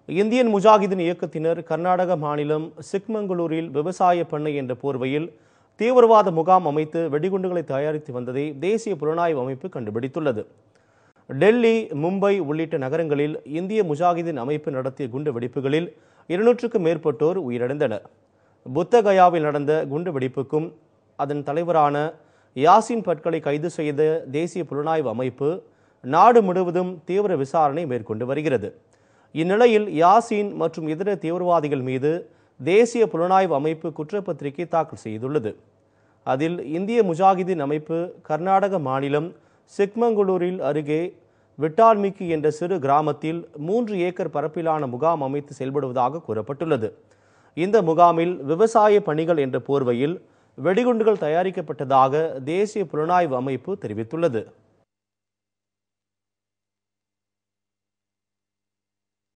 Indian Mujahideen இயக்கத்தினர் கர்நாடக மாநிலம் சிக்மங்களூரில் விவசாய பண்ணை என்ற போர்வையில் தீவிரவாத முகாம் அமைத்து வெடிகுண்டுகளை தயாரித்து வந்ததை தேசிய புலனாய்வு அமைப்பு கண்டுபிடித்துள்ளது. டெல்லி, மும்பை உள்ளிட்ட நகரங்களில் இந்திய முஜாஹிதீன் அமைப்பு நடத்திய குண்டு வெடிப்புகளில் 200க்கும் மேற்பட்டோர் உயிரிழந்தனர். புத்தகயாவில் நடந்த குண்டு வெடிப்புக்கும் அதன் தலைவரான யாசின் பட்களை கைது செய்த தேசிய புலனாய்வு அமைப்பு நாடு முழுவதும் தீவிர விசாரணை மேற்கொண்டு வருகிறது. இந்நிலையில் யாசின் மற்றும் இதர தீவிரவாதிகள் மீது தேசிய புலனாய்வு அமைப்பு குற்றப்பத்திரிகை தாக்கல் செய்துள்ளது. அதில் இந்திய முஜாஹிதீன் அமைப்பு கர்நாடக மாநிலம் சிக்மங்களூரில் அருகே விட்டால்மிக்கி என்ற சிறு கிராமத்தில் 3 ஏக்கர் பரப்பிலான முகாம் அமைத்து செயல்படுவதாக கூறப்பட்டுள்ளது. இந்த முகாமில் விவசாய பணிகள் என்ற போர்வையில் வெடிகுண்டுகள் தயாரிக்கப்பட்டதாக தேசிய புலனாய்வு அமைப்பு தெரிவித்துள்ளது.